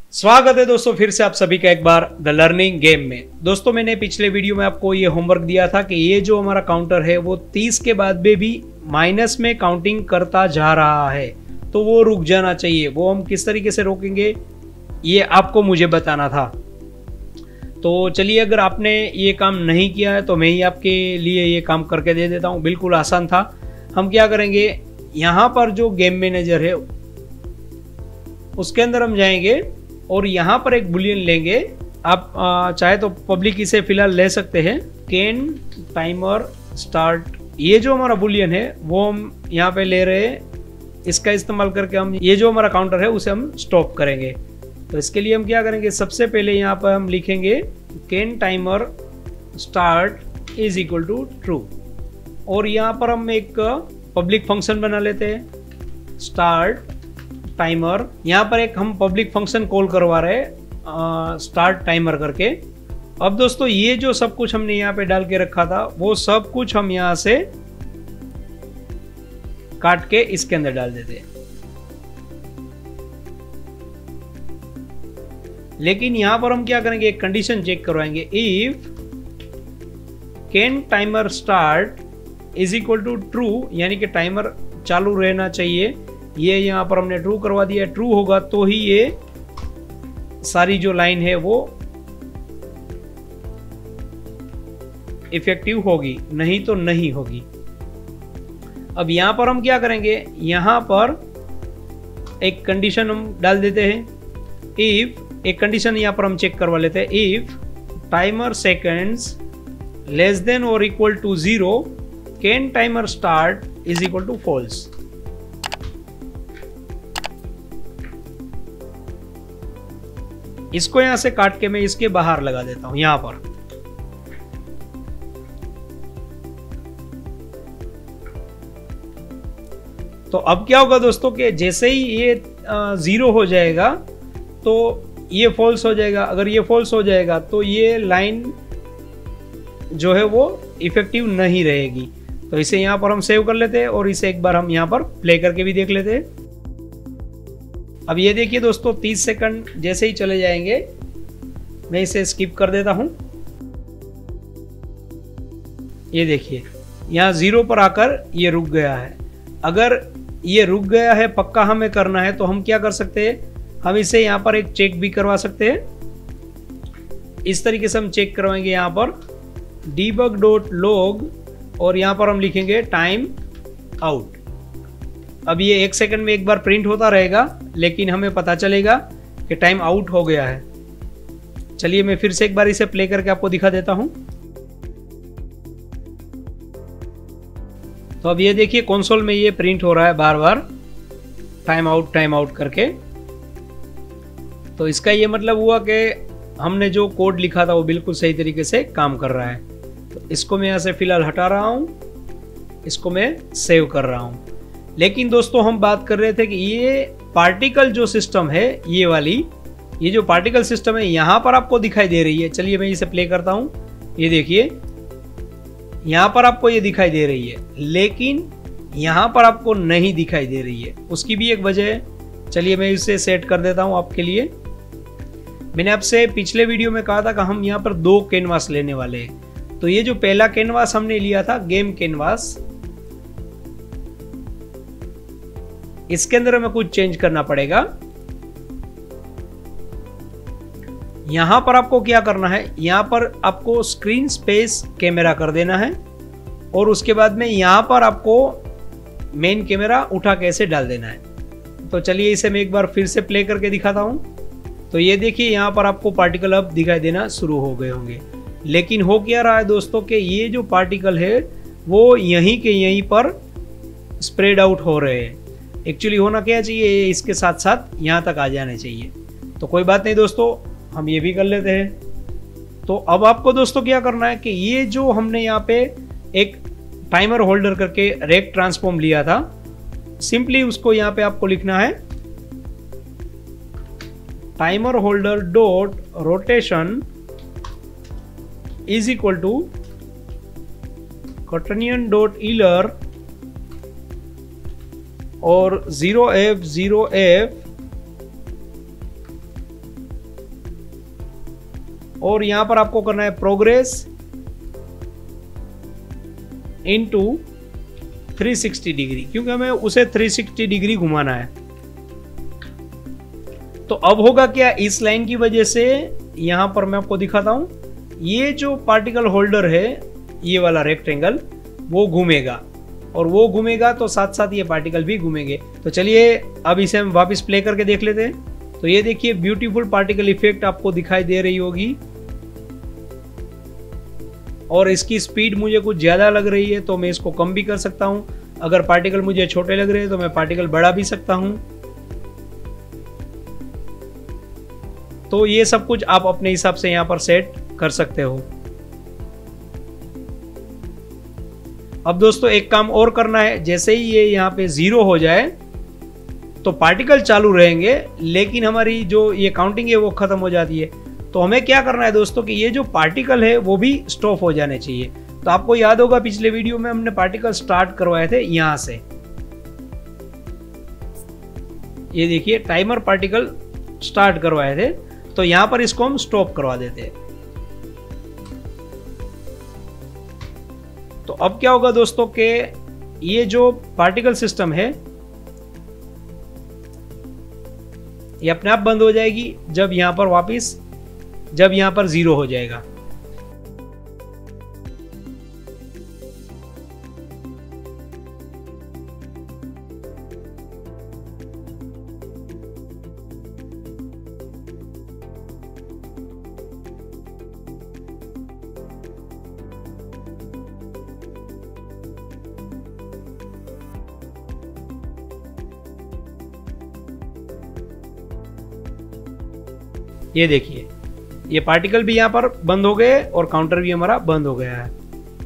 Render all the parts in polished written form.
स्वागत है दोस्तों फिर से आप सभी का एक बार द लर्निंग गेम में। दोस्तों मैंने पिछले वीडियो में आपको ये होमवर्क दिया था कि ये जो हमारा काउंटर है वो 30 के बाद भी माइनस में काउंटिंग करता जा रहा है, तो वो रुक जाना चाहिए। वो हम किस तरीके से रोकेंगे ये आपको मुझे बताना था। तो चलिए, अगर आपने ये काम नहीं किया है तो मैं ही आपके लिए ये काम करके दे देता हूँ। बिल्कुल आसान था। हम क्या करेंगे, यहाँ पर जो गेम मैनेजर है उसके अंदर हम जाएंगे और यहाँ पर एक बुलियन लेंगे। आप चाहे तो पब्लिक इसे फिलहाल ले सकते हैं, कैन टाइमर स्टार्ट। ये जो हमारा बुलियन है वो हम यहाँ पे ले रहे हैं। इसका इस्तेमाल करके हम ये जो हमारा काउंटर है उसे हम स्टॉप करेंगे। तो इसके लिए हम क्या करेंगे, सबसे पहले यहाँ पर हम लिखेंगे can timer start is equal to true, और यहाँ पर हम एक पब्लिक फंक्शन बना लेते हैं स्टार्ट टाइमर। यहाँ पर एक हम पब्लिक फंक्शन कॉल करवा रहे हैं स्टार्ट टाइमर करके। अब दोस्तों ये जो सब कुछ हमने यहाँ पे डाल के रखा था वो सब कुछ हम यहाँ से काट के इसके अंदर डाल देते हैं। लेकिन यहाँ पर हम क्या करेंगे, एक कंडीशन चेक करवाएंगे, if can timer start is equal to true, यानी कि टाइमर चालू रहना चाहिए। ये यहाँ पर हमने ट्रू करवा दिया। ट्रू होगा तो ही ये सारी जो लाइन है वो इफेक्टिव होगी, नहीं तो नहीं होगी। अब यहाँ पर हम क्या करेंगे, यहाँ पर एक कंडीशन हम डाल देते हैं। इफ, एक कंडीशन यहाँ पर हम चेक करवा लेते हैं, if timer seconds less than और equal to 0 can timer start is equal to false. इसको यहां से काट के मैं इसके बाहर लगा देता हूं यहां पर। तो अब क्या होगा दोस्तों कि जैसे ही ये 0 हो जाएगा तो ये फॉल्स हो जाएगा। अगर ये फॉल्स हो जाएगा तो ये लाइन जो है वो इफेक्टिव नहीं रहेगी। तो इसे यहां पर हम सेव कर लेते हैं और इसे एक बार हम यहां पर प्ले करके भी देख लेते हैं। अब ये देखिए दोस्तों, 30 सेकंड जैसे ही चले जाएंगे मैं इसे स्किप कर देता हूं। ये देखिए यहाँ 0 पर आकर ये रुक गया है। अगर ये रुक गया है, पक्का हमें करना है, तो हम क्या कर सकते हैं, हम इसे यहाँ पर एक चेक भी करवा सकते हैं। इस तरीके से हम चेक करवाएंगे यहाँ पर debug.log और यहाँ पर हम लिखेंगे टाइम आउट। अब ये 1 सेकंड में एक बार प्रिंट होता रहेगा, लेकिन हमें पता चलेगा कि टाइम आउट हो गया है। चलिए मैं फिर से एक बार इसे प्ले करके आपको दिखा देता हूं। तो अब ये देखिए कंसोल में ये प्रिंट हो रहा है बार बार टाइम आउट करके। तो इसका ये मतलब हुआ कि हमने जो कोड लिखा था वो बिल्कुल सही तरीके से काम कर रहा है। तो इसको मैं यहाँ से फिलहाल हटा रहा हूं, इसको मैं सेव कर रहा हूं। लेकिन दोस्तों हम बात कर रहे थे कि ये पार्टिकल जो सिस्टम है, ये वाली, ये जो पार्टिकल सिस्टम है यहाँ पर आपको दिखाई दे रही है। चलिए मैं इसे प्ले करता हूँ। ये देखिए यहाँ पर आपको ये दिखाई दे रही है, लेकिन यहाँ पर आपको नहीं दिखाई दे रही है। उसकी भी एक वजह है। चलिए मैं इसे सेट कर देता हूँ आपके लिए। मैंने आपसे पिछले वीडियो में कहा था कि हम यहाँ पर 2 कैनवास लेने वाले हैं। तो ये जो पहला कैनवास हमने लिया था गेम कैनवास, इसके अंदर हमें कुछ चेंज करना पड़ेगा। यहां पर आपको क्या करना है, यहां पर आपको स्क्रीन स्पेस कैमरा कर देना है और उसके बाद में यहां पर आपको मेन कैमरा उठा के ऐसे डाल देना है। तो चलिए इसे मैं एक बार फिर से प्ले करके दिखाता हूं। तो ये देखिए यहां पर आपको पार्टिकल अब दिखाई देना शुरू हो गए होंगे। लेकिन हो क्या रहा है दोस्तों कि ये जो पार्टिकल है वो यहीं के यहीं पर स्प्रेड आउट हो रहे हैं। एक्चुअली होना क्या चाहिए, इसके साथ साथ यहाँ तक आ जाने चाहिए। तो कोई बात नहीं दोस्तों, हम ये भी कर लेते हैं। तो अब आपको दोस्तों क्या करना है कि ये जो हमने यहाँ पे एक टाइमर होल्डर करके रेक ट्रांसफॉर्म लिया था, सिंपली उसको यहाँ पे आपको लिखना है timer holder dot rotation is equal to quaternion dot Euler और 0f और यहां पर आपको करना है प्रोग्रेस इनटू 360 डिग्री, क्योंकि हमें उसे 360 डिग्री घुमाना है। तो अब होगा क्या, इस लाइन की वजह से यहां पर मैं आपको दिखाता हूं, ये जो पार्टिकल होल्डर है, ये वाला रेक्टेंगल, वो घूमेगा, और वो घूमेगा तो साथ साथ ये पार्टिकल भी घूमेंगे। तो चलिए अब इसे हम वापस प्ले करके देख लेते हैं। तो ये देखिए ब्यूटीफुल पार्टिकल इफेक्ट आपको दिखाई दे रही होगी, और इसकी स्पीड मुझे कुछ ज़्यादा लग रही है तो मैं इसको कम भी कर सकता हूं। अगर पार्टिकल मुझे छोटे लग रहे हैं तो मैं पार्टिकल बढ़ा भी सकता हूं। तो ये सब कुछ आप अपने हिसाब से यहां पर सेट कर सकते हो। अब दोस्तों एक काम और करना है, जैसे ही ये यहाँ पे 0 हो जाए तो पार्टिकल चालू रहेंगे, लेकिन हमारी जो ये काउंटिंग है वो खत्म हो जाती है। तो हमें क्या करना है दोस्तों कि ये जो पार्टिकल है वो भी स्टॉप हो जाने चाहिए। तो आपको याद होगा पिछले वीडियो में हमने पार्टिकल स्टार्ट करवाए थे यहां से, ये देखिए टाइमर पार्टिकल स्टार्ट करवाए थे, तो यहां पर इसको हम स्टॉप करवा देते हैं। तो अब क्या होगा दोस्तों कि ये जो पार्टिकल सिस्टम है ये अपने आप बंद हो जाएगी जब यहां पर 0 हो जाएगा। ये देखिए ये पार्टिकल भी यहां पर बंद हो गए और काउंटर भी हमारा बंद हो गया है।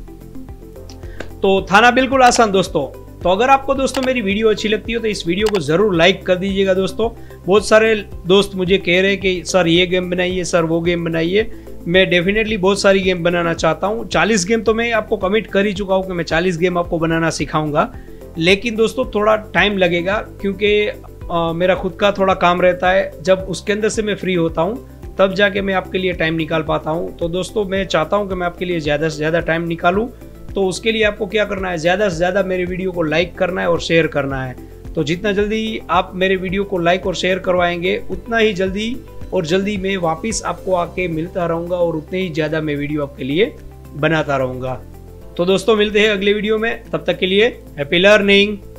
तो था ना बिल्कुल आसान दोस्तों। तो अगर आपको दोस्तों मेरी वीडियो अच्छी लगती हो तो इस वीडियो को जरूर लाइक कर दीजिएगा दोस्तों। बहुत सारे दोस्त मुझे कह रहे हैं कि सर ये गेम बनाइए, सर वो गेम बनाइए। मैं डेफिनेटली बहुत सारी गेम बनाना चाहता हूँ। 40 गेम तो मैं आपको कमिट कर ही चुका हूँ कि मैं 40 गेम आपको बनाना सिखाऊंगा, लेकिन दोस्तों थोड़ा टाइम लगेगा क्योंकि मेरा खुद का थोड़ा काम रहता है। जब उसके अंदर से मैं फ्री होता हूँ तब जाके मैं आपके लिए टाइम निकाल पाता हूँ। तो दोस्तों मैं चाहता हूँ कि मैं आपके लिए ज़्यादा से ज़्यादा टाइम निकालूँ। तो उसके लिए आपको क्या करना है, ज़्यादा से ज़्यादा मेरे वीडियो को लाइक करना है और शेयर करना है। तो जितना जल्दी आप मेरे वीडियो को लाइक और शेयर करवाएंगे उतना ही जल्दी मैं वापस आपको आके मिलता रहूँगा और उतने ही ज़्यादा मैं वीडियो आपके लिए बनाता रहूँगा। तो दोस्तों मिलते हैं अगले वीडियो में, तब तक के लिए हैप्पी लर्निंग।